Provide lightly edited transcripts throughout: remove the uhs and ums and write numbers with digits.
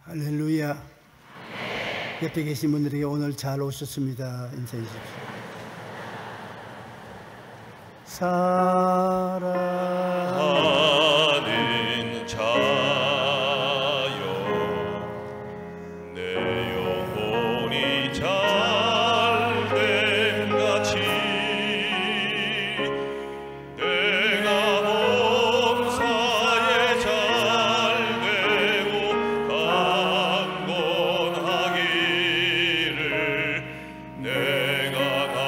할렐루야. 옆에 계신 분들에게 오늘 잘 오셨습니다. 인사해 주십시오. 사랑하는 자여, 내 영혼이 잘됨 같이 내가 범사에 잘되고 강건하기를 내가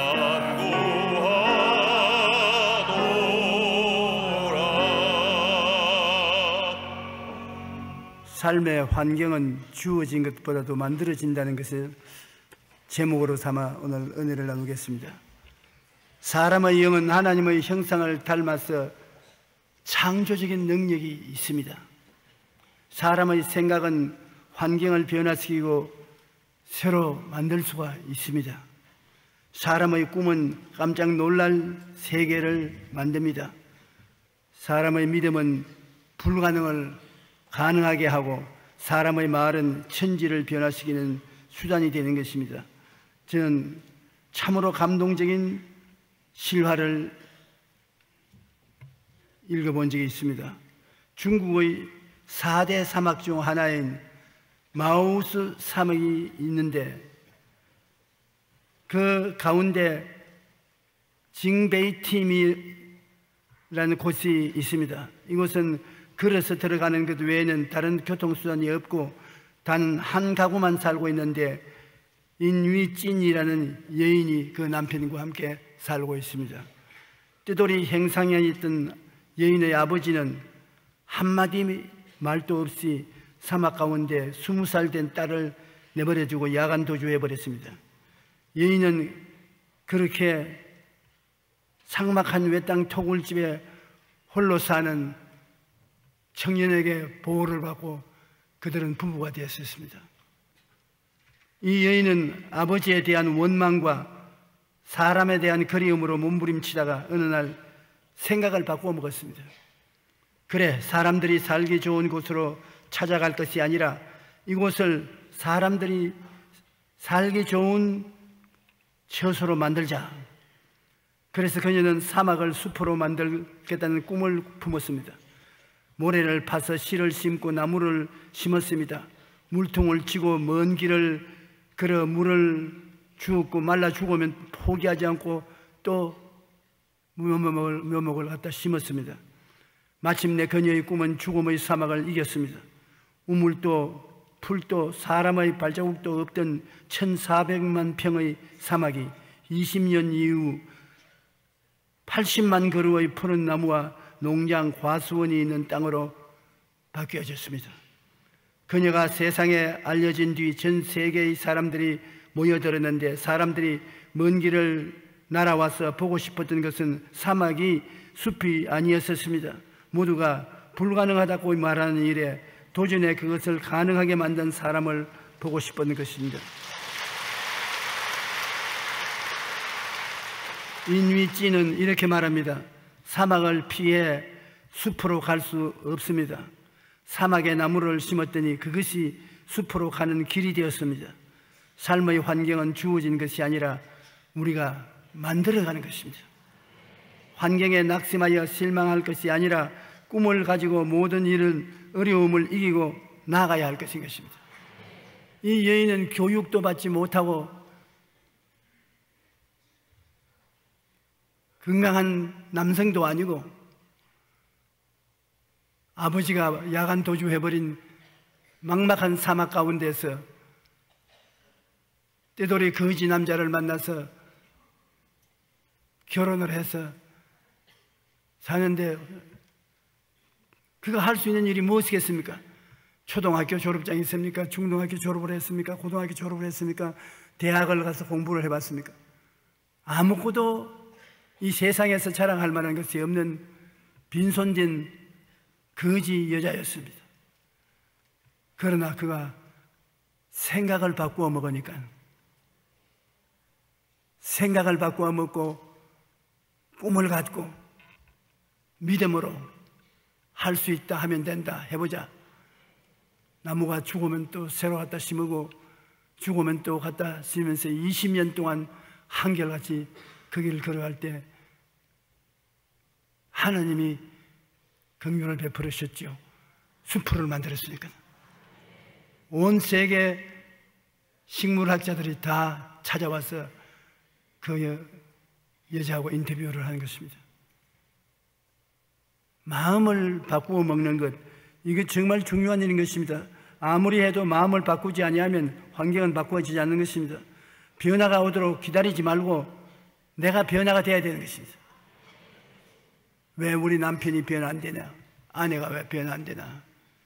삶의 환경은 주어진 것보다도 만들어진다는 것을 제목으로 삼아 오늘 은혜를 나누겠습니다. 사람의 영은 하나님의 형상을 닮아서 창조적인 능력이 있습니다. 사람의 생각은 환경을 변화시키고 새로 만들 수가 있습니다. 사람의 꿈은 깜짝 놀랄 세계를 만듭니다. 사람의 믿음은 불가능을 가능하게 하고 사람의 말은 천지를 변화시키는 수단이 되는 것입니다. 저는 참으로 감동적인 실화를 읽어본 적이 있습니다. 중국의 4대 사막 중 하나인 마우스 사막이 있는데 그 가운데 징베이팀이라는 곳이 있습니다. 이곳은 걸어서 들어가는 것 외에는 다른 교통수단이 없고 단 한 가구만 살고 있는데 인위찐이라는 여인이 그 남편과 함께 살고 있습니다. 떼돌이 행상에 있던 여인의 아버지는 한마디 말도 없이 사막 가운데 20살 된 딸을 내버려두고 야간 도주해버렸습니다. 여인은 그렇게 삭막한 외땅 토굴집에 홀로 사는 청년에게 보호를 받고 그들은 부부가 되었습니다. 이 여인은 아버지에 대한 원망과 사람에 대한 그리움으로 몸부림치다가 어느 날 생각을 바꾸어 먹었습니다. 그래, 사람들이 살기 좋은 곳으로 찾아갈 것이 아니라 이곳을 사람들이 살기 좋은 처소로 만들자. 그래서 그녀는 사막을 숲으로 만들겠다는 꿈을 품었습니다. 모래를 파서 씨를 심고 나무를 심었습니다. 물통을 치고 먼 길을 걸어 물을 주었고 말라 죽으면 포기하지 않고 또 묘목을 갖다 심었습니다. 마침내 그녀의 꿈은 죽음의 사막을 이겼습니다. 우물도 풀도 사람의 발자국도 없던 1400만 평의 사막이 20년 이후 80만 그루의 푸른 나무와 농장, 과수원이 있는 땅으로 바뀌어졌습니다. 그녀가 세상에 알려진 뒤 전 세계의 사람들이 모여들었는데 사람들이 먼 길을 날아와서 보고 싶었던 것은 사막이 숲이 아니었습니다. 모두가 불가능하다고 말하는 일에 도전에 그것을 가능하게 만든 사람을 보고 싶었던 것입니다. 인위찌는 이렇게 말합니다. 사막을 피해 숲으로 갈 수 없습니다. 사막에 나무를 심었더니 그것이 숲으로 가는 길이 되었습니다. 삶의 환경은 주어진 것이 아니라 우리가 만들어가는 것입니다. 환경에 낙심하여 실망할 것이 아니라 꿈을 가지고 모든 일은 어려움을 이기고 나아가야 할 것인 것입니다. 이 여인은 교육도 받지 못하고 건강한 남성도 아니고 아버지가 야간 도주해버린 막막한 사막 가운데서 떼돌이 거지 남자를 만나서 결혼을 해서 사는데 그가 할 수 있는 일이 무엇이겠습니까? 초등학교 졸업장이 있습니까? 중등학교 졸업을 했습니까? 고등학교 졸업을 했습니까? 대학을 가서 공부를 해봤습니까? 아무것도 이 세상에서 자랑할 만한 것이 없는 빈손진 거지 여자였습니다. 그러나 그가 생각을 바꾸어 먹으니까 생각을 바꾸어 먹고 꿈을 갖고 믿음으로 할 수 있다 하면 된다 해보자. 나무가 죽으면 또 새로 갖다 심고 죽으면 또 갖다 심으면서 20년 동안 한결같이 그 길을 걸어갈 때 하나님이 긍휼을 베풀으셨죠. 수풀을 만들었으니까. 온 세계 식물학자들이 다 찾아와서 그 여자하고 인터뷰를 하는 것입니다. 마음을 바꾸어 먹는 것, 이게 정말 중요한 일인 것입니다. 아무리 해도 마음을 바꾸지 아니하면 환경은 바꾸어지지 않는 것입니다. 변화가 오도록 기다리지 말고 내가 변화가 돼야 되는 것입니다. 왜 우리 남편이 변화 안 되냐? 아내가 왜 변화 안 되나?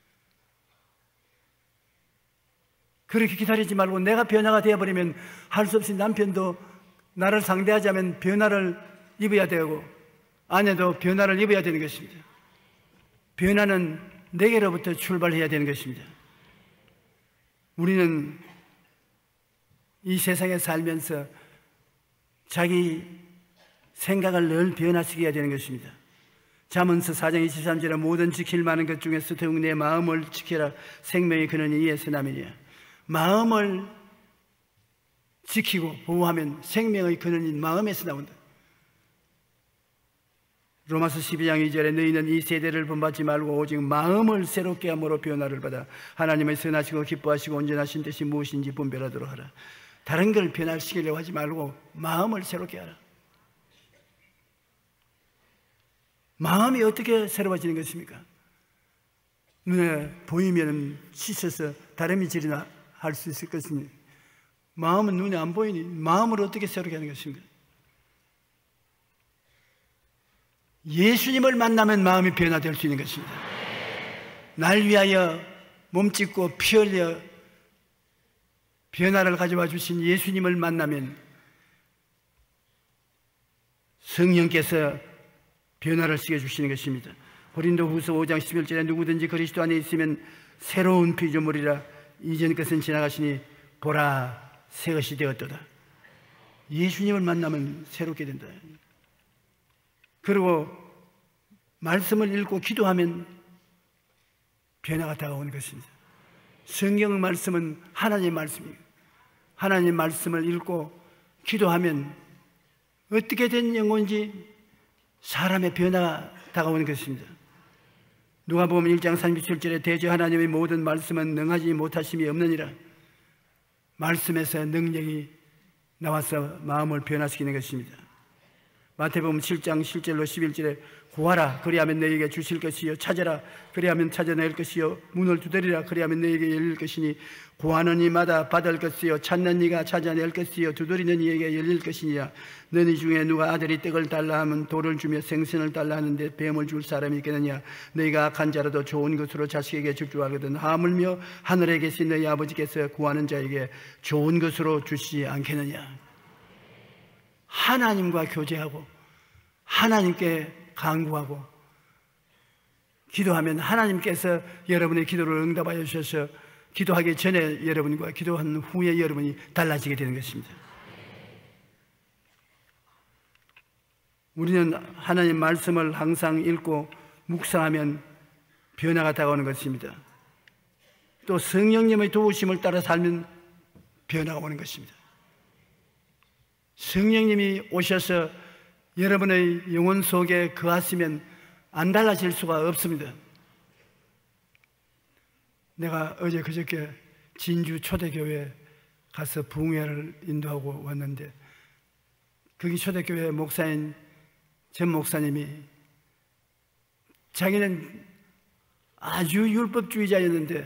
그렇게 기다리지 말고 내가 변화가 되어버리면 할 수 없이 남편도 나를 상대하자면 변화를 입어야 되고 아내도 변화를 입어야 되는 것입니다. 변화는 내게로부터 출발해야 되는 것입니다. 우리는 이 세상에 살면서 자기 생각을 늘 변화시켜야 되는 것입니다. 잠언서 4장 23절에 모든 지킬 만한 것 중에서 더욱 내 마음을 지키라. 생명의 근원이 이에서 남이니라. 마음을 지키고 보호하면 생명의 근원인 마음에서 나온다. 로마서 12장 2절에 너희는 이 세대를 본받지 말고 오직 마음을 새롭게 함으로 변화를 받아 하나님의 선하시고 기뻐하시고 온전하신 뜻이 무엇인지 분별하도록 하라. 다른 걸 변화시키려고 하지 말고 마음을 새롭게 하라. 마음이 어떻게 새로워지는 것입니까? 눈에 보이면 씻어서 다름이 지리나 할 수 있을 것이니 마음은 눈에 안 보이니 마음을 어떻게 새롭게 하는 것입니까? 예수님을 만나면 마음이 변화될 수 있는 것입니다. 날 위하여 몸짓고 피 흘려 변화를 가져와 주신 예수님을 만나면 성령께서 변화를 시켜주시는 것입니다. 고린도후서 5장 11절에 누구든지 그리스도 안에 있으면 새로운 피조물이라 이전 것은 지나가시니 보라 새 것이 되었도다. 예수님을 만나면 새롭게 된다. 그리고 말씀을 읽고 기도하면 변화가 다가오는 것입니다. 성경 말씀은 하나님의 말씀이에요. 하나님 말씀을 읽고 기도하면 어떻게 된 영혼인지 사람의 변화가 다가오는 것입니다. 누가복음 1장 37절에 대저 하나님의 모든 말씀은 능하지 못하심이 없느니라. 말씀에서 능력이 나와서 마음을 변화시키는 것입니다. 마태복음 7장 7절로 11절에 구하라 그리하면 너에게 주실 것이요 찾아라 그리하면 찾아낼 것이요 문을 두드리라 그리하면 너에게 열릴 것이니 구하는 이마다 받을 것이요 찾는 이가 찾아낼 것이요 두드리는 이에게 열릴 것이니라. 너희 중에 누가 아들이 떡을 달라 하면 돌을 주며 생선을 달라 하는데 뱀을 줄 사람이 있겠느냐. 너희가 악한 자라도 좋은 것으로 자식에게 줄 줄 알거든 하물며 하늘에 계신 너희 아버지께서 구하는 자에게 좋은 것으로 주시지 않겠느냐. 하나님과 교제하고 하나님께 간구하고 기도하면 하나님께서 여러분의 기도를 응답하여 주셔서 기도하기 전에 여러분과 기도한 후에 여러분이 달라지게 되는 것입니다. 우리는 하나님 말씀을 항상 읽고 묵상하면 변화가 다가오는 것입니다. 또 성령님의 도우심을 따라 살면 변화가 오는 것입니다. 성령님이 오셔서 여러분의 영혼 속에 거하시면 안 달라질 수가 없습니다. 내가 어제 그저께 진주 초대교회 가서 부흥회를 인도하고 왔는데 거기 초대교회 목사인 전 목사님이 자기는 아주 율법주의자였는데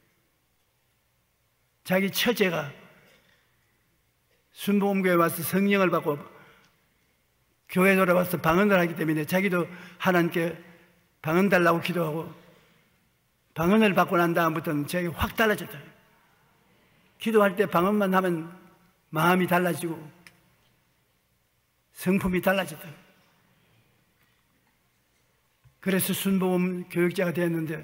자기 처제가 순복음교회에 와서 성령을 받고 교회 돌아와서 방언을 하기 때문에 자기도 하나님께 방언 달라고 기도하고 방언을 받고 난 다음부터는 자기 확 달라졌다. 기도할 때 방언만 하면 마음이 달라지고 성품이 달라졌다. 그래서 순복음 교육자가 되었는데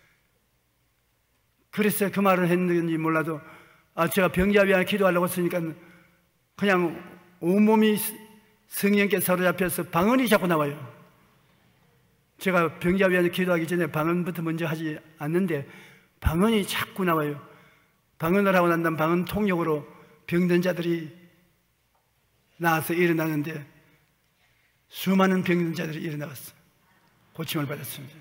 그래서 그 말을 했는지 몰라도 제가 병자 위하여 기도하려고 했으니까 그냥 온몸이 성령께 사로잡혀서 방언이 자꾸 나와요. 제가 병자 위하여 기도하기 전에 방언부터 먼저 하지 않는데 방언이 자꾸 나와요. 방언을 하고 난 다음 방언 통역으로 병든 자들이 나와서 일어나는데 수많은 병든 자들이 일어나왔어. 고침을 받았습니다.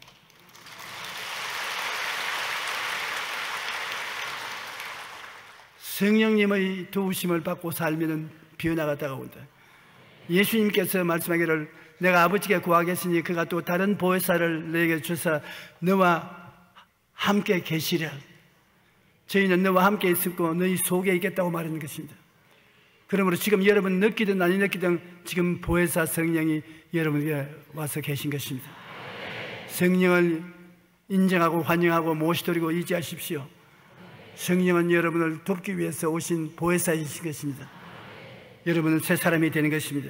성령님의 도우심을 받고 살면 변화가 다가온다. 예수님께서 말씀하기를 내가 아버지께 구하겠으니 그가 또 다른 보혜사를 내게 주사 너와 함께 계시랴. 저희는 너와 함께 있었고 너희 속에 있겠다고 말하는 것입니다. 그러므로 지금 여러분 느끼든 아니 느끼든 지금 보혜사 성령이 여러분에게 와서 계신 것입니다. 성령을 인정하고 환영하고 모시드리고 의지하십시오. 성령은 여러분을 돕기 위해서 오신 보혜사이신 것입니다. 여러분은 새 사람이 되는 것입니다.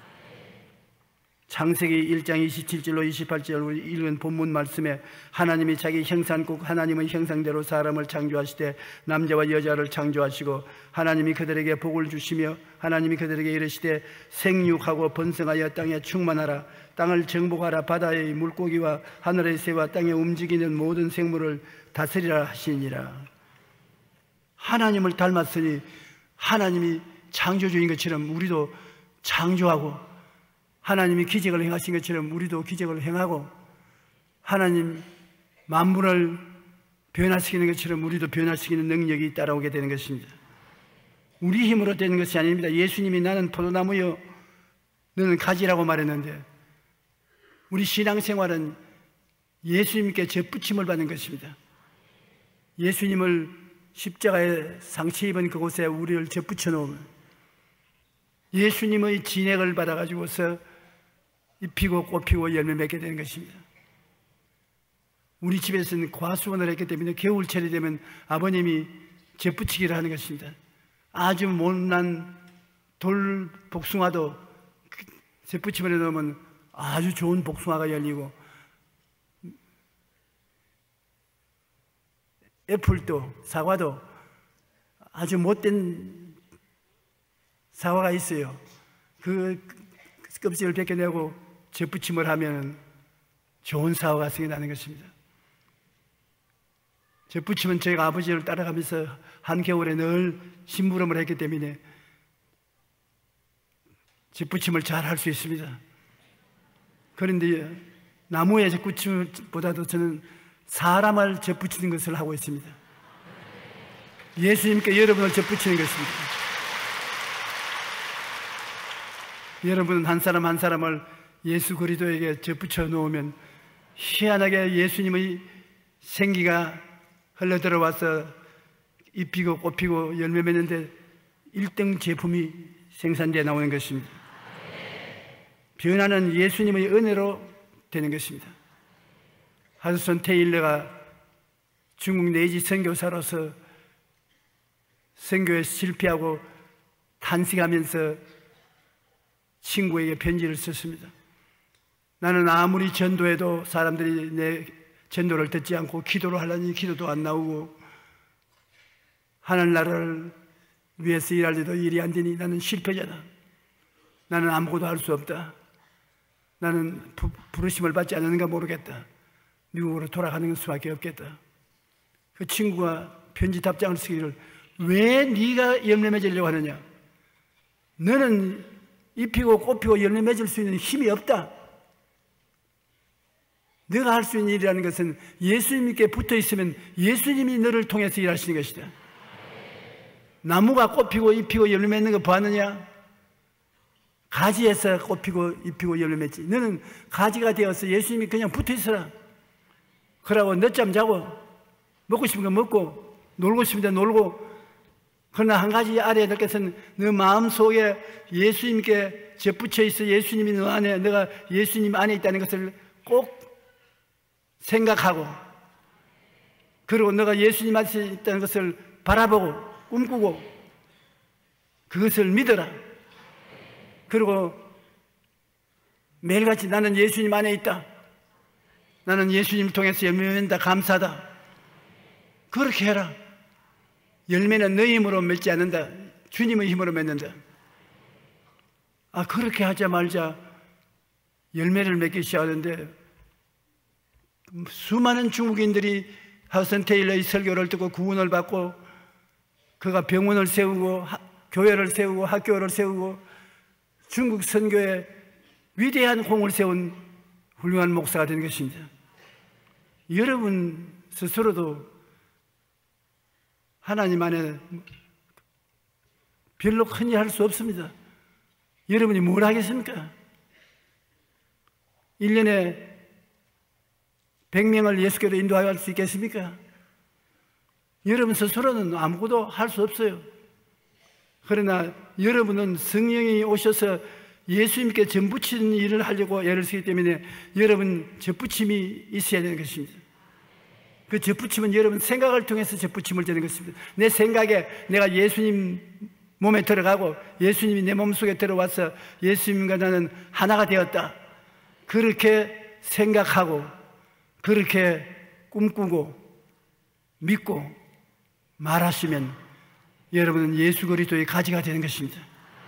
창세기 1장 27절로 28절 읽은 본문 말씀에 하나님이 자기 형상국 하나님의 형상대로 사람을 창조하시되 남자와 여자를 창조하시고 하나님이 그들에게 복을 주시며 하나님이 그들에게 이르시되 생육하고 번성하여 땅에 충만하라. 땅을 정복하라. 바다의 물고기와 하늘의 새와 땅에 움직이는 모든 생물을 다스리라 하시니라. 하나님을 닮았으니 하나님이 창조주인 것처럼 우리도 창조하고 하나님이 기적을 행하신 것처럼 우리도 기적을 행하고 하나님 만물을 변화시키는 것처럼 우리도 변화시키는 능력이 따라오게 되는 것입니다. 우리 힘으로 되는 것이 아닙니다. 예수님이 나는 포도나무여 너는 가지라고 말했는데 우리 신앙생활은 예수님께 접붙임을 받는 것입니다. 예수님을 십자가에 상처 입은 그곳에 우리를 접붙여 놓으면 예수님의 진액을 받아가지고서 입히고 꽃피고 열매 맺게 되는 것입니다. 우리 집에서는 과수원을 했기 때문에 겨울철이 되면 아버님이 접붙이기를 하는 것입니다. 아주 못난 돌 복숭아도 접붙임을 해놓으면 아주 좋은 복숭아가 열리고 애플도 사과도 아주 못된 사과가 있어요. 그 껍질을 벗겨내고 접붙임을 하면 좋은 사과가 생겨나는 것입니다. 접붙임은 저희가 아버지를 따라가면서 한겨울에 늘 심부름을 했기 때문에 접붙임을 잘 할 수 있습니다. 그런데 나무의 접붙임보다도 저는 사람을 접붙이는 것을 하고 있습니다. 예수님께 여러분을 접붙이는 것입니다. 여러분은 한 사람 한 사람을 예수 그리스도에게 접붙여 놓으면 희한하게 예수님의 생기가 흘러들어와서 잎이고 꽃피고 열매 맺는데 1등 제품이 생산되어 나오는 것입니다. 변화는 예수님의 은혜로 되는 것입니다. 하드슨 테일러가 중국 내지 선교사로서 선교에 실패하고 탄식하면서 친구에게 편지를 썼습니다. 나는 아무리 전도해도 사람들이 내 전도를 듣지 않고 기도를 하려니 기도도 안 나오고 하늘나라를 위해서 일하려도 일이 안 되니 나는 실패자다. 나는 아무것도 할 수 없다. 나는 부르심을 받지 않는가 모르겠다. 미국으로 돌아가는 수밖에 없겠다. 그 친구가 편지 답장을 쓰기를 왜 네가 열매 맺으려고 하느냐? 너는 잎이고 꽃피고 열매 맺을 수 있는 힘이 없다. 네가 할 수 있는 일이라는 것은 예수님께 붙어 있으면 예수님이 너를 통해서 일하시는 것이다. 나무가 꽃피고 잎이고 열매 맺는 거 봤느냐? 가지에서 꽃피고 잎이고 열매 맺지. 너는 가지가 되어서 예수님이 그냥 붙어 있어라. 그러고 늦잠 자고 먹고 싶은 거 먹고 놀고 싶은 데 놀고. 그러나 한 가지 알아야 될 것은 너 마음속에 예수님께 접붙여 있어. 예수님이 너 안에, 내가 예수님 안에 있다는 것을 꼭 생각하고, 그리고 너가 예수님 안에 있다는 것을 바라보고 꿈꾸고 그것을 믿어라. 그리고 매일같이 나는 예수님 안에 있다. 나는 예수님을 통해서 열매 맺는다. 감사하다. 그렇게 해라. 열매는 너희 힘으로 맺지 않는다. 주님의 힘으로 맺는다. 그렇게 하자 말자 열매를 맺기 시작하는데 수많은 중국인들이 하우슨 테일러의 설교를 듣고 구원을 받고 그가 병원을 세우고 교회를 세우고 학교를 세우고 중국 선교에 위대한 공을 세운 훌륭한 목사가 된 것입니다. 여러분 스스로도 하나님 안에 별로 큰 일 할 수 없습니다. 여러분이 뭘 하겠습니까? 1년에 100명을 예수께로 인도할 수 있겠습니까? 여러분 스스로는 아무것도 할 수 없어요. 그러나 여러분은 성령이 오셔서 예수님께 전부치는 일을 하려고 애를 쓰기 때문에 여러분 접붙임이 있어야 되는 것입니다. 그 접붙임은 여러분 생각을 통해서 접붙임을 되는 것입니다. 내 생각에 내가 예수님 몸에 들어가고 예수님이 내 몸속에 들어와서 예수님과 나는 하나가 되었다, 그렇게 생각하고 그렇게 꿈꾸고 믿고 말하시면 여러분은 예수 그리스도의 가지가 되는 것입니다.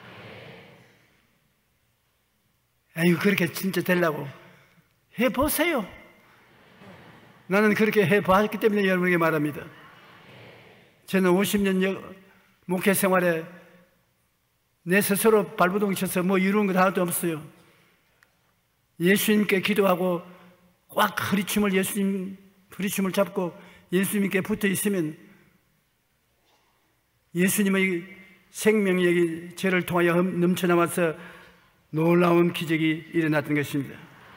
아이고, 그렇게 진짜 되려고 해보세요. 나는 그렇게 해봤기 때문에 여러분에게 말합니다. 저는 50년 목회 생활에 내 스스로 발버둥 쳐서 뭐 이루는 것 하나도 없어요. 예수님께 기도하고 꽉 허리춤을 잡고 예수님께 붙어 있으면 예수님의 생명력이 저를 통하여 넘쳐나와서 놀라운 기적이 일어났던 것입니다.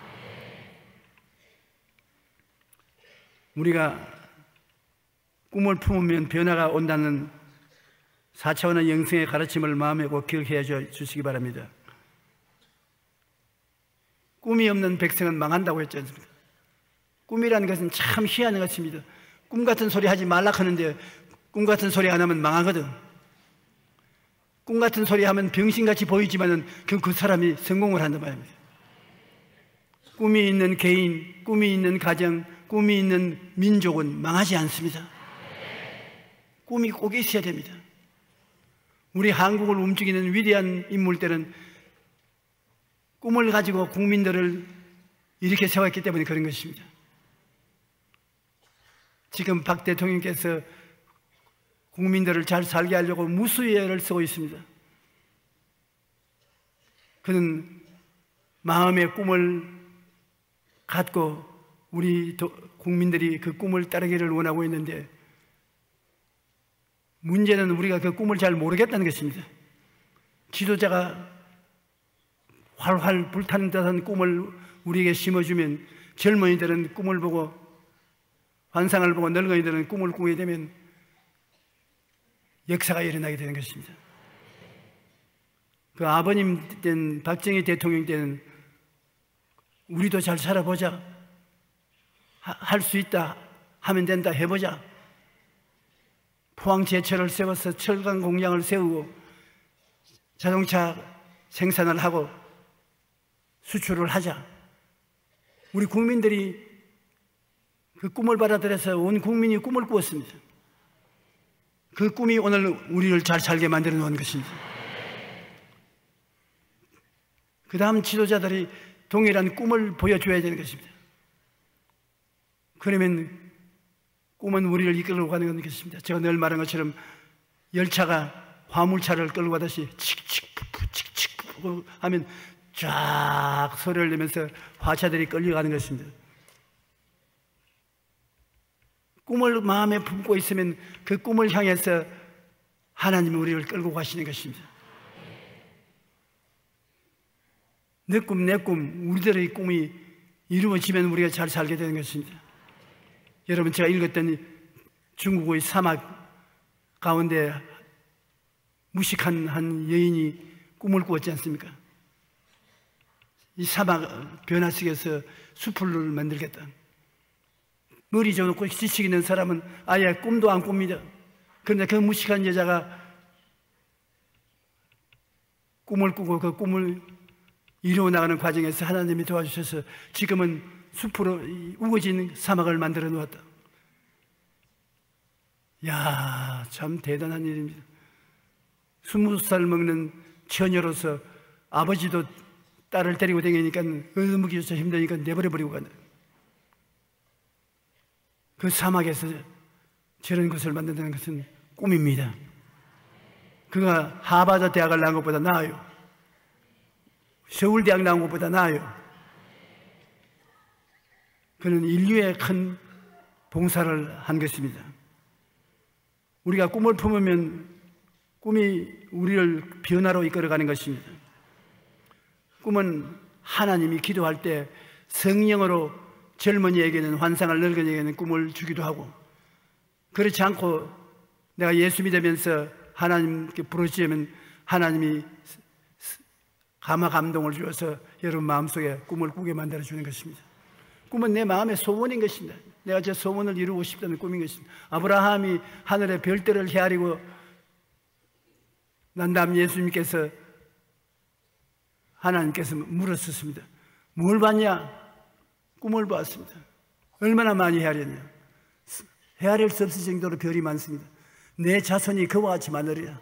우리가 꿈을 품으면 변화가 온다는 4차원의 영성의 가르침을 마음에 꼭 기억해 주시기 바랍니다. 꿈이 없는 백성은 망한다고 했지 않습니까? 꿈이라는 것은 참 희한한 것입니다. 꿈 같은 소리 하지 말라 하는데 꿈 같은 소리 안 하면 망하거든. 꿈 같은 소리 하면 병신같이 보이지만은 그 사람이 성공을 한단 말입니다. 꿈이 있는 개인, 꿈이 있는 가정, 꿈이 있는 민족은 망하지 않습니다. 꿈이 꼭 있어야 됩니다. 우리 한국을 움직이는 위대한 인물들은 꿈을 가지고 국민들을 이렇게 세웠기 때문에 그런 것입니다. 지금 박 대통령께서 국민들을 잘 살게 하려고 무수히 애를 쓰고 있습니다. 그는 마음의 꿈을 갖고 우리 국민들이 그 꿈을 따르기를 원하고 있는데, 문제는 우리가 그 꿈을 잘 모르겠다는 것입니다. 지도자가 활활 불타는 듯한 꿈을 우리에게 심어주면 젊은이들은 꿈을 보고, 환상을 보고, 늙은이들은 꿈을 꾸게 되면 역사가 일어나게 되는 것입니다. 그 아버님 때는, 박정희 대통령 때는 우리도 잘 살아보자, 할 수 있다, 하면 된다, 해보자, 포항제철을 세워서 철강 공장을 세우고 자동차 생산을 하고 수출을 하자. 우리 국민들이 그 꿈을 받아들여서 온 국민이 꿈을 꾸었습니다. 그 꿈이 오늘 우리를 잘 살게 만들어 놓은 것입니다. 그 다음 지도자들이 동일한 꿈을 보여줘야 되는 것입니다. 그러면 꿈은 우리를 이끌고 가는 것입니다. 제가 늘 말한 것처럼 열차가 화물차를 끌고 가듯이 칙칙푸푸 칙칙푸푸 하면 쫙 소리를 내면서 화차들이 끌려가는 것입니다. 꿈을 마음에 품고 있으면 그 꿈을 향해서 하나님이 우리를 끌고 가시는 것입니다. 내 꿈, 내 꿈, 우리들의 꿈이 이루어지면 우리가 잘 살게 되는 것입니다. 여러분, 제가 읽었던 중국의 사막 가운데 무식한 한 여인이 꿈을 꾸었지 않습니까? 이 사막 변화 속에서 숲을 만들겠다. 머리 좋고 지식 있는 사람은 아예 꿈도 안 꿉니다. 그런데 그 무식한 여자가 꿈을 꾸고 그 꿈을 이루어 나가는 과정에서 하나님이 도와주셔서 지금은 숲으로 우거진 사막을 만들어 놓았다. 야, 참 대단한 일입니다. 20살 먹는 처녀로서 아버지도 딸을 데리고 다니니까 얻어먹기조차 힘드니까 내버려버리고 간다. 그 사막에서 저런 것을 만든다는 것은 꿈입니다. 그가 하버드 대학을 나온 것보다 나아요. 서울대학 나온 것보다 나아요. 그는 인류의 큰 봉사를 한 것입니다. 우리가 꿈을 품으면 꿈이 우리를 변화로 이끌어가는 것입니다. 꿈은 하나님이 기도할 때 성령으로 젊은이에게는 환상을, 늙은이에게는 꿈을 주기도 하고, 그렇지 않고 내가 예수 믿으면서 하나님께 부르짖으면 하나님이 감화 감동을 주어서 여러분 마음속에 꿈을 꾸게 만들어 주는 것입니다. 꿈은 내 마음의 소원인 것입니다. 내가 제 소원을 이루고 싶다는 꿈인 것입니다. 아브라함이 하늘의 별들을 헤아리고 난 다음 예수님께서 하나님께서 물었었습니다. 뭘 봤냐? 꿈을 봤습니다. 얼마나 많이 헤아렸냐? 헤아릴 수 없을 정도로 별이 많습니다. 내 자손이 그와 같이 많으리라.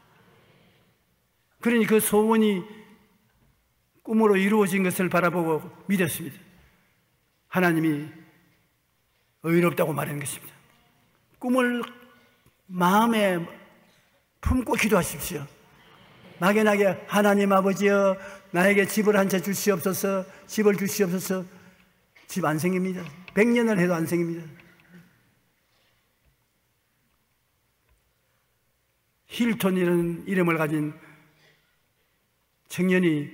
그러니 그 소원이 꿈으로 이루어진 것을 바라보고 믿었습니다. 하나님이 의롭다고 말하는 것입니다. 꿈을 마음에 품고 기도하십시오. 막연하게 하나님 아버지여 나에게 집을 한 채 주시옵소서, 집을 주시옵소서. 집 안 생깁니다. 100년을 해도 안 생깁니다. 힐톤이라는 이름을 가진 청년이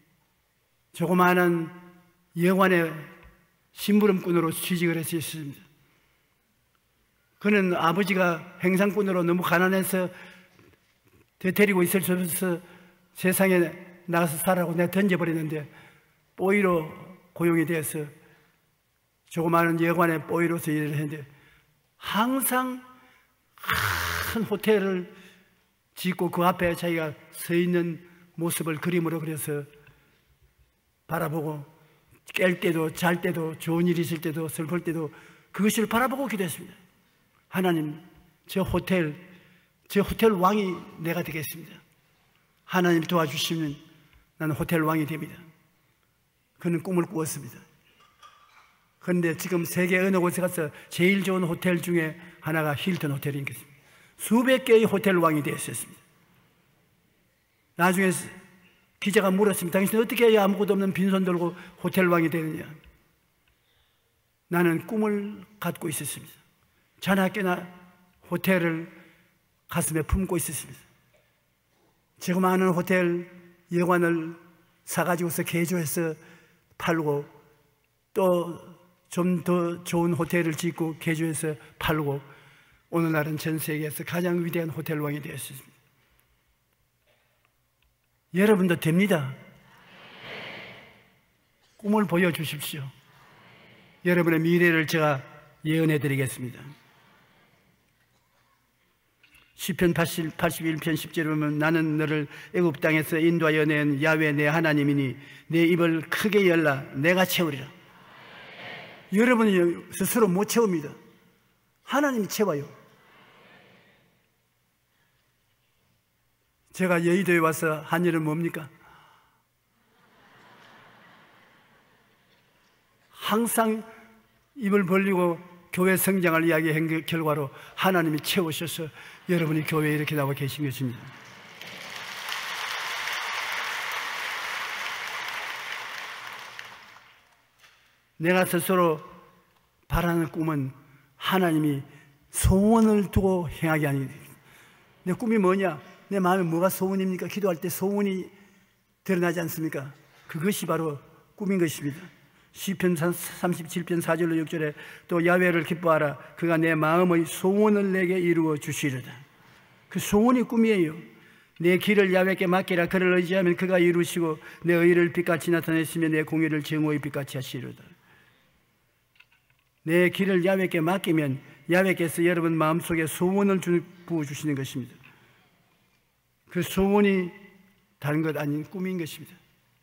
조그마한 여관의 심부름꾼으로 취직을 했었습니다. 그는 아버지가 행상꾼으로 너무 가난해서 되데리고 있을 수 없어서 세상에 나가서 살라고 내가 던져버렸는데 뽀이로 고용이 되어서 조그마한 여관의 뽀이로서 일을 했는데 항상 큰 호텔을 짓고 그 앞에 자기가 서 있는 모습을 그림으로 그려서 바라보고 깰 때도 잘 때도 좋은 일이 있을 때도 슬플 때도 그것을 바라보고 기도했습니다. 하나님, 저 호텔 왕이 내가 되겠습니다. 하나님 도와주시면 나는 호텔 왕이 됩니다. 그는 꿈을 꾸었습니다. 그런데 지금 세계 어느 곳에 가서 제일 좋은 호텔 중에 하나가 힐튼 호텔인 것입니다. 수백 개의 호텔 왕이 되었습니다. 나중에 기자가 물었습니다. 당신은 어떻게 해야 아무것도 없는 빈손 들고 호텔 왕이 되느냐? 나는 꿈을 갖고 있었습니다. 자나깨나 호텔을 가슴에 품고 있었습니다. 지금 많은 호텔 여관을 사가지고서 개조해서 팔고 또 좀 더 좋은 호텔을 짓고 개조해서 팔고 오늘날은 전 세계에서 가장 위대한 호텔 왕이 되었습니다. 여러분도 됩니다. 꿈을 보여주십시오. 여러분의 미래를 제가 예언해 드리겠습니다. 시편 81편 10절에 보면 나는 너를 애굽 땅에서 인도하여 낸 야훼 내 하나님이니 내 입을 크게 열라 내가 채우리라. 여러분이 스스로 못 채웁니다. 하나님이 채워요. 제가 여의도에 와서 한 일은 뭡니까? 항상 입을 벌리고 교회 성장을 이야기한 결과로 하나님이 채우셔서 여러분이 교회에 이렇게 나와 계신 것입니다. 내가 스스로 바라는 꿈은 하나님이 소원을 두고 행하게 하는 거예요. 내 꿈이 뭐냐? 내 마음에 뭐가 소원입니까? 기도할 때 소원이 드러나지 않습니까? 그것이 바로 꿈인 것입니다. 시편 37편 4절로 6절에 또 야훼를 기뻐하라 그가 내 마음의 소원을 내게 이루어 주시리라. 그 소원이 꿈이에요. 내 길을 야훼께 맡기라. 그를 의지하면 그가 이루시고 내 의를 빛같이 나타내시며 내 공의를 정오의 빛같이 하시리로다. 내 길을 야훼께 맡기면 야훼께서 여러분 마음속에 소원을 부어주시는 것입니다. 그 소원이 다른 것 아닌 꿈인 것입니다.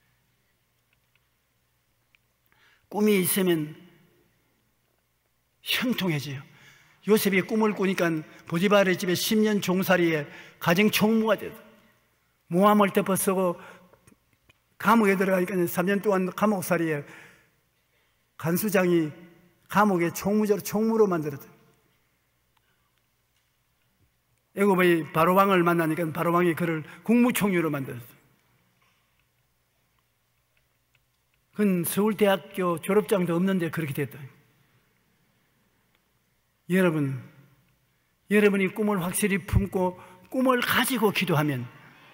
꿈이 있으면 형통해져요. 요셉이 꿈을 꾸니까 보디발의 집에 10년 종살이에 가정 총무가 되다. 모함을 덮어쓰고 감옥에 들어가니까 3년 동안 감옥살이에 간수장이 감옥에 총무로 만들었다. 애굽의 바로왕을 만나니까 바로왕이 그를 국무총리로 만들었다. 그건 서울대학교 졸업장도 없는데 그렇게 됐다. 여러분이 꿈을 확실히 품고 꿈을 가지고 기도하면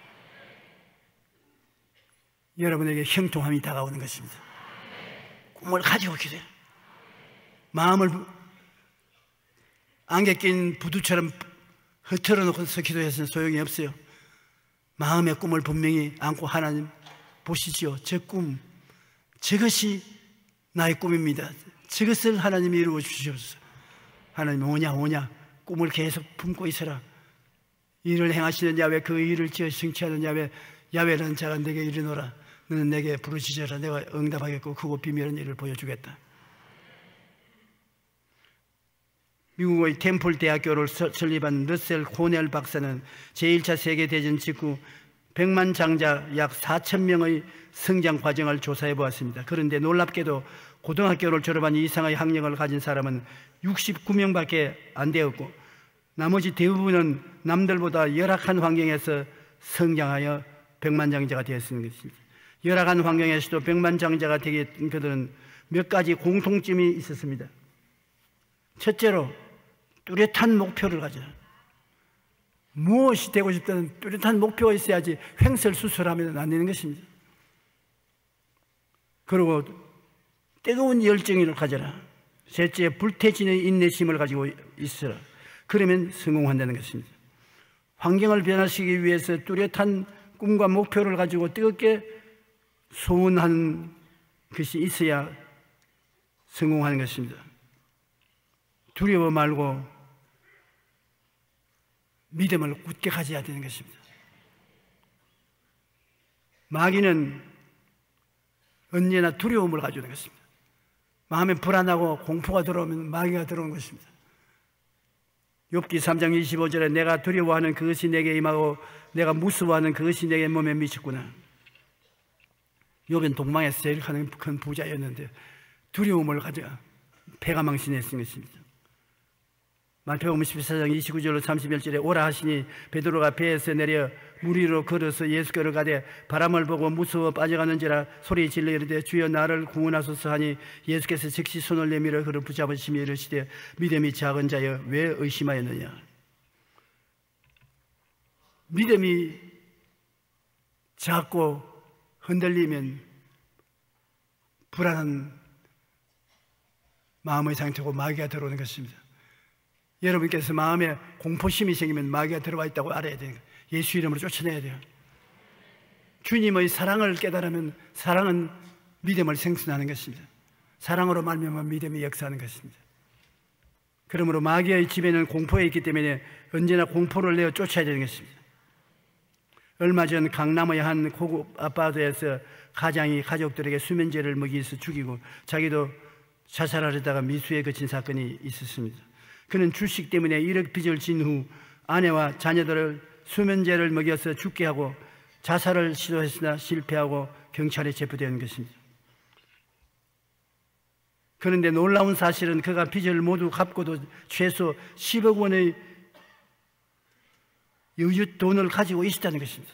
여러분에게 형통함이 다가오는 것입니다. 꿈을 가지고 기도해. 마음을 안개 낀 부두처럼 흐트러 놓고서 기도해서는 소용이 없어요. 마음의 꿈을 분명히 안고 하나님 보시지요. 저 꿈, 저것이 나의 꿈입니다. 저것을 하나님이 이루어 주시옵소서. 하나님 오냐 꿈을 계속 품고 있어라. 일을 행하시는 야훼, 그 일을 지어 성취하는 야훼라는 자가 내게 이르노라. 너는 내게 부르짖어라. 내가 응답하겠고 크고 비밀한 일을 보여주겠다. 미국의 템플 대학교를 설립한 러셀 코넬 박사는 제1차 세계대전 직후 100만 장자 약 4,000명의 성장 과정을 조사해 보았습니다. 그런데 놀랍게도 고등학교를 졸업한 이상의 학력을 가진 사람은 69명밖에 안 되었고 나머지 대부분은 남들보다 열악한 환경에서 성장하여 100만 장자가 되었습니다. 열악한 환경에서도 100만 장자가 되게 된 그들은 몇 가지 공통점이 있었습니다. 첫째로 뚜렷한 목표를 가져라. 무엇이 되고 싶다는 뚜렷한 목표가 있어야지 횡설수설하면 안 되는 것입니다. 그리고 뜨거운 열정을 가져라. 셋째, 불태진의 인내심을 가지고 있어라. 그러면 성공한다는 것입니다. 환경을 변화시키기 위해서 뚜렷한 꿈과 목표를 가지고 뜨겁게 소원하는 것이 있어야 성공하는 것입니다. 두려워 말고 믿음을 굳게 가져야 되는 것입니다. 마귀는 언제나 두려움을 가지고 있는 것입니다. 마음에 불안하고 공포가 들어오면 마귀가 들어오는 것입니다. 욥기 3장 25절에 내가 두려워하는 그것이 내게 임하고 내가 무서워하는 그것이 내게 몸에 미쳤구나. 욥은 동방에서 제일 큰 부자였는데 두려움을 가져 패가 망신했던 것입니다. 마태복음 14장 29절로 31절에 오라 하시니 베드로가 배에서 내려 물 위로 걸어서 예수께로 가되 바람을 보고 무서워 빠져가는지라 소리 질러 이르되 주여 나를 구원하소서 하니 예수께서 즉시 손을 내밀어 그를 붙잡으시며 이르시되 믿음이 작은 자여 왜 의심하였느냐. 믿음이 작고 흔들리면 불안한 마음의 상태고 마귀가 들어오는 것입니다. 여러분께서 마음에 공포심이 생기면 마귀가 들어와 있다고 알아야 돼요. 예수 이름으로 쫓아내야 돼요. 주님의 사랑을 깨달으면 사랑은 믿음을 생성하는 것입니다. 사랑으로 말미암아 믿음이 역사하는 것입니다. 그러므로 마귀의 지배는 공포에 있기 때문에 언제나 공포를 내어 쫓아야 되는 것입니다. 얼마 전 강남의 한 고급 아파트에서 가장이 가족들에게 수면제를 먹이서 죽이고 자기도 자살하려다가 미수에 그친 사건이 있었습니다. 그는 주식 때문에 1억 빚을 진 후 아내와 자녀들을 수면제를 먹여서 죽게 하고 자살을 시도했으나 실패하고 경찰에 체포되는 것입니다. 그런데 놀라운 사실은 그가 빚을 모두 갚고도 최소 10억 원의 여유 돈을 가지고 있었다는 것입니다.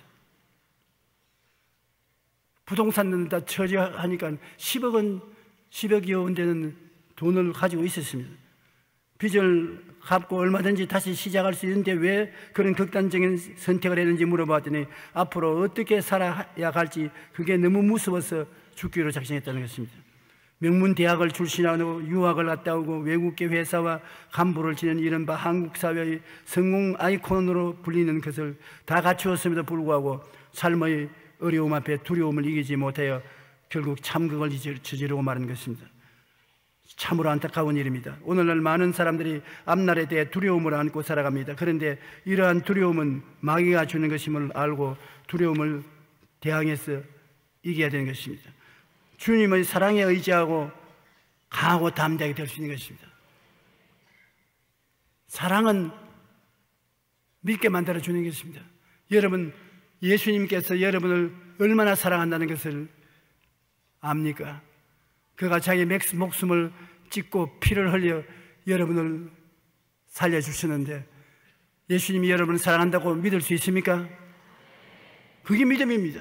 부동산은 다 처리하니까 10억여 원 되는 돈을 가지고 있었습니다. 빚을 갚고 얼마든지 다시 시작할 수 있는데 왜 그런 극단적인 선택을 했는지 물어봤더니 앞으로 어떻게 살아야 할지 그게 너무 무서워서 죽기로 작정했다는 것입니다. 명문 대학을 출신하고 유학을 갔다 오고 외국계 회사와 간부를 지낸 이른바 한국 사회의 성공 아이콘으로 불리는 것을 다 갖추었음에도 불구하고 삶의 어려움 앞에 두려움을 이기지 못하여 결국 참극을 저지르고 마는 것입니다. 참으로 안타까운 일입니다. 오늘날 많은 사람들이 앞날에 대해 두려움을 안고 살아갑니다. 그런데 이러한 두려움은 마귀가 주는 것임을 알고 두려움을 대항해서 이겨야 되는 것입니다. 주님의 사랑에 의지하고 강하고 담대하게 될 수 있는 것입니다. 사랑은 믿게 만들어주는 것입니다. 여러분, 예수님께서 여러분을 얼마나 사랑한다는 것을 압니까? 그가 자기 목숨을 찢고 피를 흘려 여러분을 살려주시는데 예수님이 여러분을 사랑한다고 믿을 수 있습니까? 그게 믿음입니다.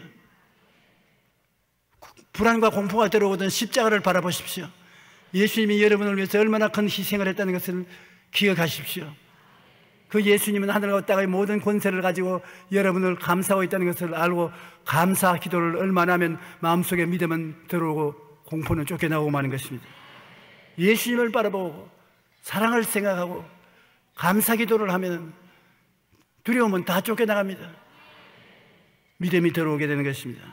불안과 공포가 들어오던 십자가를 바라보십시오. 예수님이 여러분을 위해서 얼마나 큰 희생을 했다는 것을 기억하십시오. 그 예수님은 하늘과 땅의 모든 권세를 가지고 여러분을 감싸고 있다는 것을 알고 감사 기도를 얼마나 하면 마음속에 믿음은 들어오고 공포는 쫓겨나고 마는 것입니다. 예수님을 바라보고 사랑을 생각하고 감사 기도를 하면 두려움은 다 쫓겨나갑니다. 믿음이 들어오게 되는 것입니다.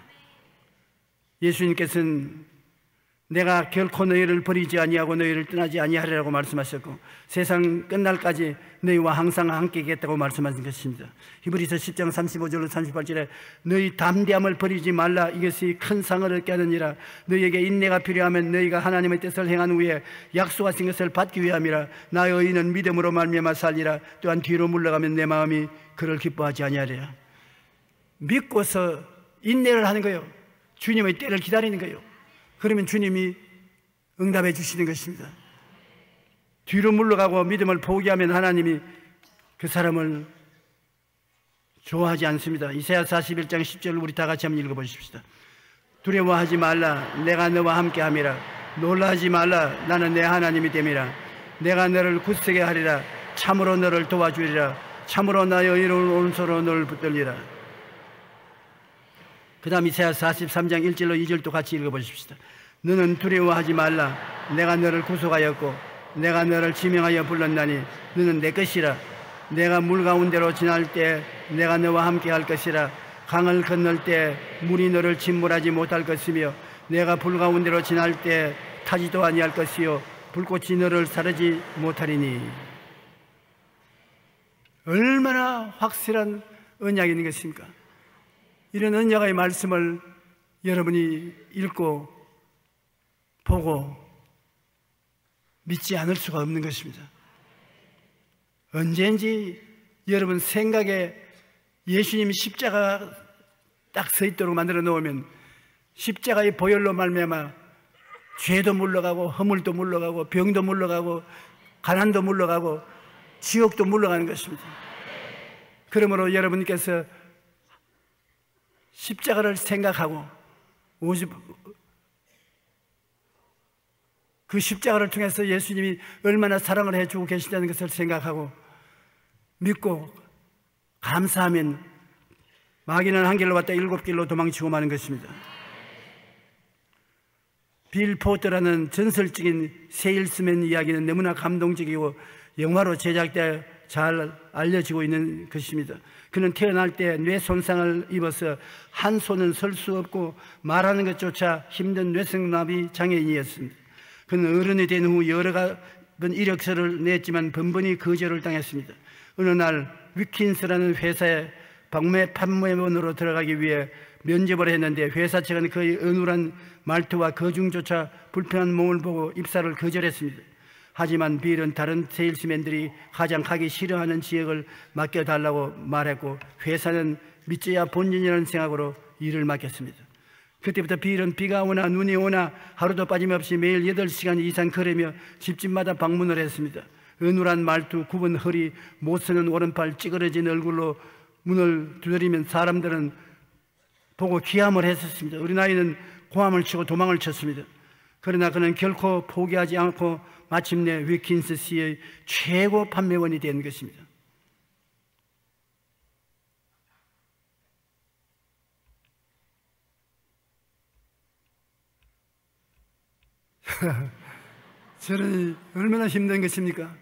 예수님께서는 내가 결코 너희를 버리지 아니하고 너희를 떠나지 아니하리라고 말씀하셨고 세상 끝날까지 너희와 항상 함께 있겠다고 말씀하신 것입니다. 히브리서 10장 35절로 38절에 너희 담대함을 버리지 말라. 이것이 큰 상을 얻게 하느니라. 너희에게 인내가 필요하면 너희가 하나님의 뜻을 행한 후에 약속하신 것을 받기 위함이라. 나의 의인은 믿음으로 말미암아 살리라. 또한 뒤로 물러가면 내 마음이 그를 기뻐하지 아니하리라. 믿고서 인내를 하는 거예요. 주님의 때를 기다리는 거예요. 그러면 주님이 응답해 주시는 것입니다. 뒤로 물러가고 믿음을 포기하면 하나님이 그 사람을 좋아하지 않습니다. 이사야 41장 10절을 우리 다 같이 한번 읽어보십시다. 두려워하지 말라. 내가 너와 함께 함이라. 놀라지 말라. 나는 내 하나님이 됨이라. 내가 너를 굳세게 하리라. 참으로 너를 도와주리라. 참으로 나의 의로운 오른손으로 너를 붙들리라. 그 다음 이사야 43장 1절로 2절도 같이 읽어보십시다. 너는 두려워하지 말라. 내가 너를 구속하였고 내가 너를 지명하여 불렀나니 너는 내 것이라. 내가 물 가운데로 지날 때 내가 너와 함께 할 것이라. 강을 건널 때 물이 너를 침몰하지 못할 것이며 내가 불 가운데로 지날 때 타지도 아니할 것이요 불꽃이 너를 사르지 못하리니. 얼마나 확실한 언약이 있는 것입니까? 이런 언약의 말씀을 여러분이 읽고 보고 믿지 않을 수가 없는 것입니다. 언제인지 여러분 생각에 예수님이 십자가 딱 서 있도록 만들어 놓으면 십자가의 보혈로 말미암아 죄도 물러가고 허물도 물러가고 병도 물러가고 가난도 물러가고 지옥도 물러가는 것입니다. 그러므로 여러분께서 십자가를 생각하고 그 십자가를 통해서 예수님이 얼마나 사랑을 해주고 계시다는 것을 생각하고 믿고 감사하면 마귀는 한 길로 왔다 7길로 도망치고 마는 것입니다. 빌 포터라는 전설적인 세일스맨 이야기는 너무나 감동적이고 영화로 제작되어 잘 알려지고 있는 것입니다. 그는 태어날 때 뇌 손상을 입어서 한 손은 설 수 없고 말하는 것조차 힘든 뇌성마비 장애인이었습니다. 그는 어른이 된 후 여러 번 이력서를 냈지만 번번이 거절을 당했습니다. 어느 날 위킨스라는 회사에 판매원으로 들어가기 위해 면접을 했는데 회사 측은 그의 어눌한 말투와 거중조차 불편한 몸을 보고 입사를 거절했습니다. 하지만 빌은 다른 세일스맨들이 가장 가기 싫어하는 지역을 맡겨달라고 말했고 회사는 믿져야 본인이라는 생각으로 일을 맡겼습니다. 그때부터 빌은 비가 오나 눈이 오나 하루도 빠짐없이 매일 8시간 이상 걸으며 집집마다 방문을 했습니다. 어눌한 말투, 굽은 허리, 못 서는 오른팔, 찌그러진 얼굴로 문을 두드리면 사람들은 보고 기함을 했었습니다. 어린아이는 고함을 치고 도망을 쳤습니다. 그러나 그는 결코 포기하지 않고 마침내 위킨스 씨의 최고 판매원이 된 것입니다. 저는 얼마나 힘든 것입니까?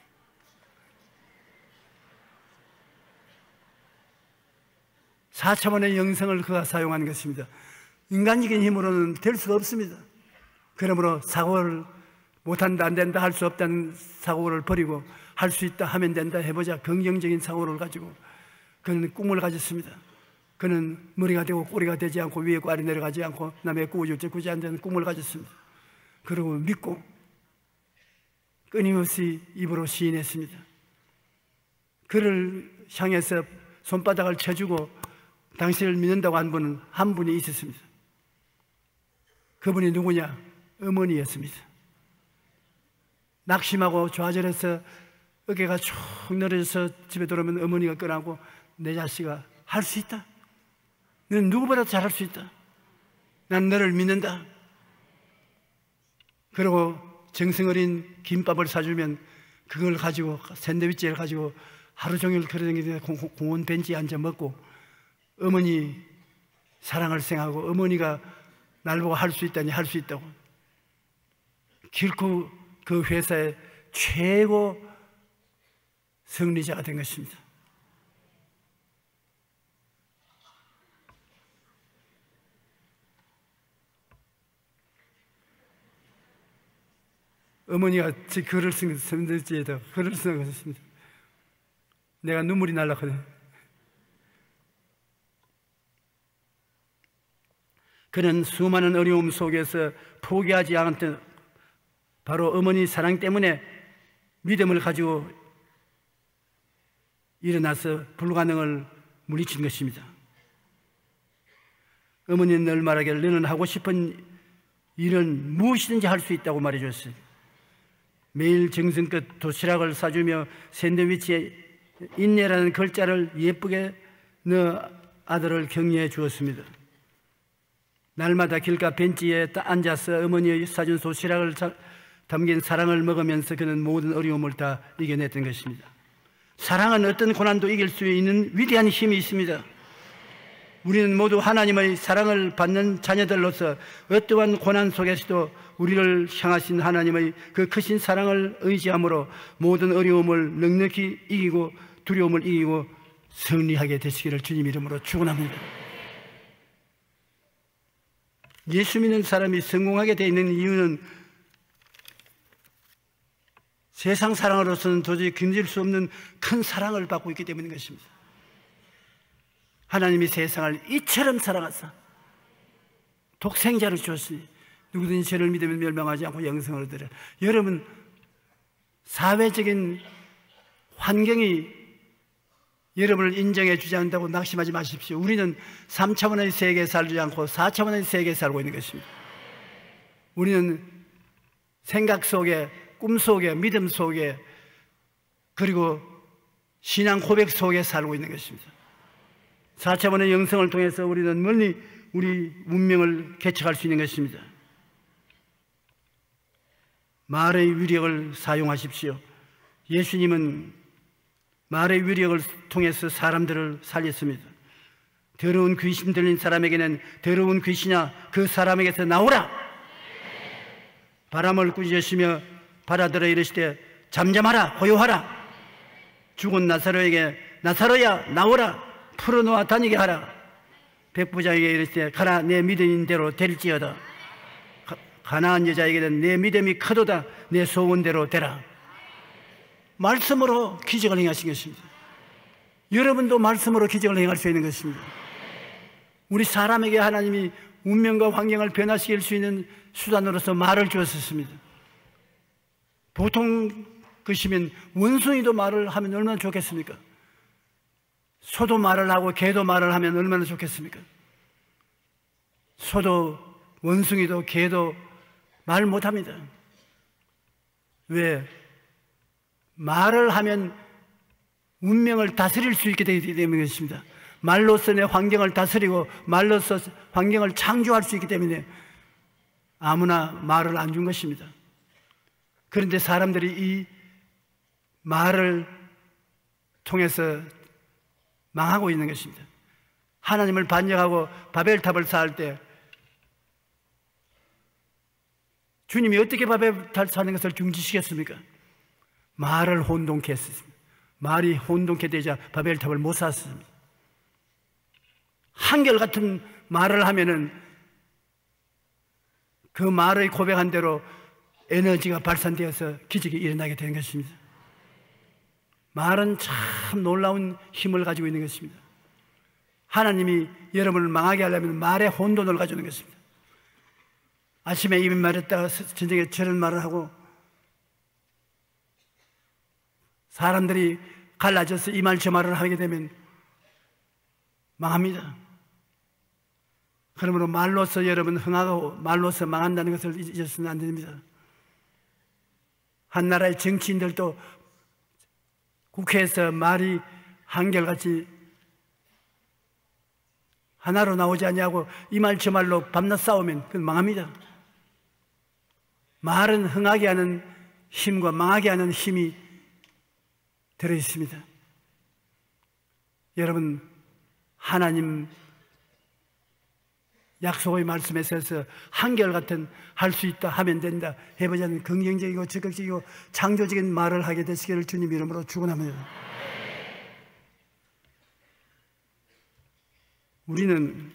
사차원의 영성을 그가 사용한 것입니다. 인간적인 힘으로는 될 수가 없습니다. 그러므로 사고를 못한다, 안 된다, 할 수 없다는 사고를 버리고 할 수 있다, 하면 된다, 해보자. 긍정적인 사고를 가지고 그는 꿈을 가졌습니다. 그는 머리가 되고 꼬리가 되지 않고 위에 꽈리 내려가지 않고 남의 꾸어줄지 굳이 안 되는 꿈을 가졌습니다. 그리고 믿고 끊임없이 입으로 시인했습니다. 그를 향해서 손바닥을 쳐주고 당신을 믿는다고 한 분이 있었습니다. 그분이 누구냐? 어머니였습니다. 낙심하고 좌절해서 어깨가 쭉 늘어져서 집에 들어오면 어머니가 꺼내고 내 자식아, 할 수 있다. 너는 누구보다 잘할 수 있다. 난 너를 믿는다. 그리고 정성어린 김밥을 사주면 그걸 가지고 샌드위치를 가지고 하루 종일 걸어다니면서 공원 벤치에 앉아 먹고 어머니 사랑을 생각하고 어머니가 날 보고 할 수 있다니 할 수 있다고. 결코 그 회사의 최고 승리자가 된 것입니다. 어머니가 제 글을 쓴 샌드위치에다 글을 쓴 것입니다. 내가 눈물이 날라거든요. 그는 수많은 어려움 속에서 포기하지 않았던 바로 어머니 사랑 때문에 믿음을 가지고 일어나서 불가능을 물리친 것입니다. 어머니는 늘 말하기를 너는 하고 싶은 일은 무엇이든지 할 수 있다고 말해줬어요. 매일 정성껏 도시락을 싸주며 샌드위치에 인내라는 글자를 예쁘게 넣어 아들을 격려해 주었습니다. 날마다 길가 벤치에 앉아서 어머니의 사준 도시락을 담긴 사랑을 먹으면서 그는 모든 어려움을 다 이겨냈던 것입니다. 사랑은 어떤 고난도 이길 수 있는 위대한 힘이 있습니다. 우리는 모두 하나님의 사랑을 받는 자녀들로서 어떠한 고난 속에서도 우리를 향하신 하나님의 그 크신 사랑을 의지함으로 모든 어려움을 넉넉히 이기고 두려움을 이기고 승리하게 되시기를 주님 이름으로 축원합니다. 예수 믿는 사람이 성공하게 되어 있는 이유는 세상 사랑으로서는 도저히 견딜 수 없는 큰 사랑을 받고 있기 때문인 것입니다. 하나님이 세상을 이처럼 사랑하사 독생자를 주었으니 누구든지 저를 믿으면 멸망하지 않고 영생을 얻으리라. 여러분, 사회적인 환경이 여러분을 인정해 주지 않는다고 낙심하지 마십시오. 우리는 3차원의 세계에 살지 않고 4차원의 세계에 살고 있는 것입니다. 우리는 생각 속에, 꿈 속에, 믿음 속에, 그리고 신앙 고백 속에 살고 있는 것입니다. 4차원의 영성을 통해서 우리는 멀리 우리 운명을 개척할 수 있는 것입니다. 말의 위력을 사용하십시오. 예수님은 말의 위력을 통해서 사람들을 살렸습니다. 더러운 귀신 들린 사람에게는 더러운 귀신아 그 사람에게서 나오라. 바람을 꾸짖으시며 바라들어 이르시되 잠잠하라 고요하라. 죽은 나사로에게 나사로야 나오라 풀어놓아 다니게 하라. 백부장에게 이르시되 가라 내 믿은 대로 될지어다. 가난한 여자에게는 내 믿음이 크도다 내 소원대로 되라. 말씀으로 기적을 행하신 것입니다. 여러분도 말씀으로 기적을 행할 수 있는 것입니다. 우리 사람에게 하나님이 운명과 환경을 변화시킬 수 있는 수단으로서 말을 주었습니다. 보통 것이면 원숭이도 말을 하면 얼마나 좋겠습니까? 소도 말을 하고 개도 말을 하면 얼마나 좋겠습니까? 소도 원숭이도 개도 말 못합니다. 왜? 말을 하면 운명을 다스릴 수 있게 되기 때문이었습니다. 말로서 내 환경을 다스리고 말로서 환경을 창조할 수 있기 때문에 아무나 말을 안 준 것입니다. 그런데 사람들이 이 말을 통해서 망하고 있는 것입니다. 하나님을 반역하고 바벨탑을 쌓을 때 주님이 어떻게 바벨탑 쌓는 것을 중지시켰습니까? 말을 혼동케 했습니다. 말이 혼동케 되자 바벨탑을 못 쌓았습니다. 한결같은 말을 하면은 그 말의 고백한 대로 에너지가 발산되어서 기적이 일어나게 되는 것입니다. 말은 참 놀라운 힘을 가지고 있는 것입니다. 하나님이 여러분을 망하게 하려면 말의 혼돈을 가지고 있는 것입니다. 아침에 입이 마렸다가 저녁에 저런 말을 하고 사람들이 갈라져서 이 말 저 말을 하게 되면 망합니다. 그러므로 말로서 여러분 흥하고 말로서 망한다는 것을 잊어서는 안 됩니다. 한 나라의 정치인들도 국회에서 말이 한결같이 하나로 나오지 않냐고 이 말 저 말로 밤낮 싸우면 그건 망합니다. 말은 흥하게 하는 힘과 망하게 하는 힘이 들어있습니다. 여러분, 하나님 약속의 말씀에 서서 한결같은 할 수 있다, 하면 된다, 해보자는 긍정적이고 적극적이고 창조적인 말을 하게 되시기를 주님 이름으로 축원합니다. 우리는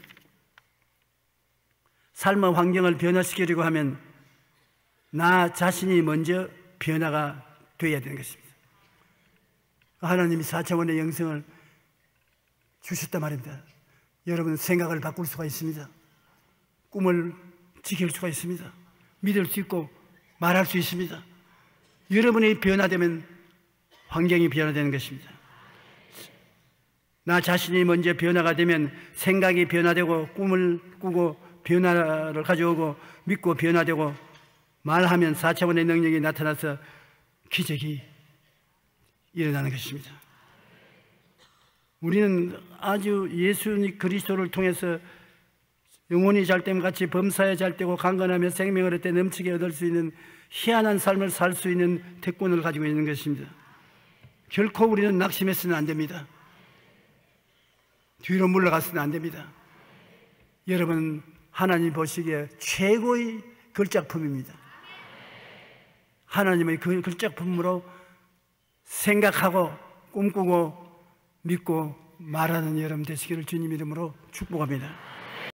삶의 환경을 변화시키려고 하면 나 자신이 먼저 변화가 되어야 되는 것입니다. 하나님이 4차원의 영성을 주셨단 말입니다. 여러분, 생각을 바꿀 수가 있습니다. 꿈을 지킬 수가 있습니다. 믿을 수 있고 말할 수 있습니다. 여러분이 변화되면 환경이 변화되는 것입니다. 나 자신이 먼저 변화가 되면 생각이 변화되고 꿈을 꾸고 변화를 가져오고 믿고 변화되고 말하면 4차원의 능력이 나타나서 기적이 일어나는 것입니다. 우리는 아주 예수 그리스도를 통해서 영혼이 잘됨 같이 범사에 잘되고 강건하며 생명을 얻되 넘치게 얻을 수 있는 희한한 삶을 살 수 있는 특권을 가지고 있는 것입니다. 결코 우리는 낙심해서는 안 됩니다. 뒤로 물러가서는 안 됩니다. 여러분, 하나님 보시기에 최고의 걸작품입니다. 하나님의 그 걸작품으로 생각하고 꿈꾸고 믿고 말하는 여러분 되시기를 주님 이름으로 축복합니다.